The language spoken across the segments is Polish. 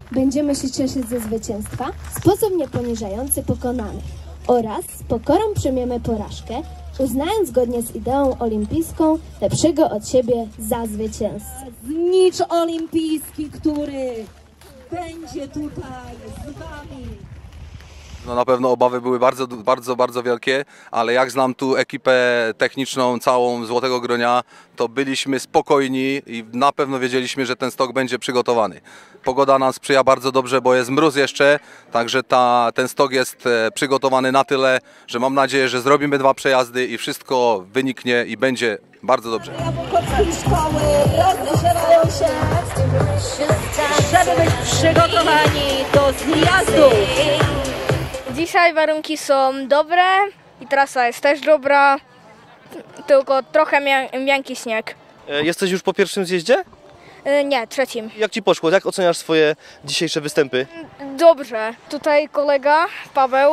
Będziemy się cieszyć ze zwycięstwa w sposób nieponiżający pokonanych oraz z pokorą przyjmiemy porażkę, uznając zgodnie z ideą olimpijską lepszego od siebie za zwycięzcę. Znicz olimpijski, który będzie tutaj z wami. No na pewno obawy były bardzo wielkie, ale jak znam tu ekipę techniczną całą Złotego Gronia, to byliśmy spokojni i na pewno wiedzieliśmy, że ten stok będzie przygotowany. Pogoda nam sprzyja bardzo dobrze, bo jest mróz jeszcze, także ten stok jest przygotowany na tyle, że mam nadzieję, że zrobimy 2 przejazdy i wszystko wyniknie i będzie bardzo dobrze. Jabłkowskiej szkoły rozgrzewają się, żeby być przygotowani do zjazdu. Dzisiaj warunki są dobre i trasa jest też dobra, tylko trochę miękki śnieg. Jesteś już po pierwszym zjeździe? Nie, trzecim. Jak Ci poszło? Jak oceniasz swoje dzisiejsze występy? Dobrze. Tutaj kolega Paweł.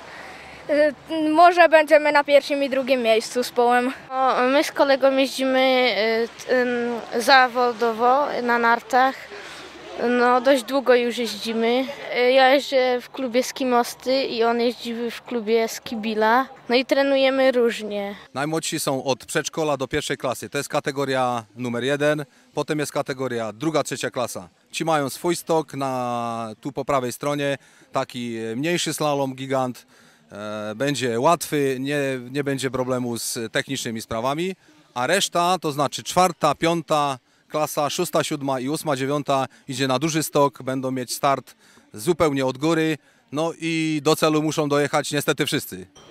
Może będziemy na pierwszym i drugim miejscu z Połem. My z kolegą jeździmy zawodowo na nartach. No dość długo już jeździmy. Ja jeżdżę w klubie Ski Mosty i on jeździ w klubie Ski Billa. No i trenujemy różnie. Najmłodsi są od przedszkola do pierwszej klasy. To jest kategoria numer 1, potem jest kategoria druga, trzecia klasa. Ci mają swój stok tu po prawej stronie, taki mniejszy slalom, gigant. Będzie łatwy, nie będzie problemu z technicznymi sprawami, a reszta, to znaczy 4., 5. klasa, 6., 7. i 8., 9. idzie na duży stok, będą mieć start zupełnie od góry, no i do celu muszą dojechać niestety wszyscy.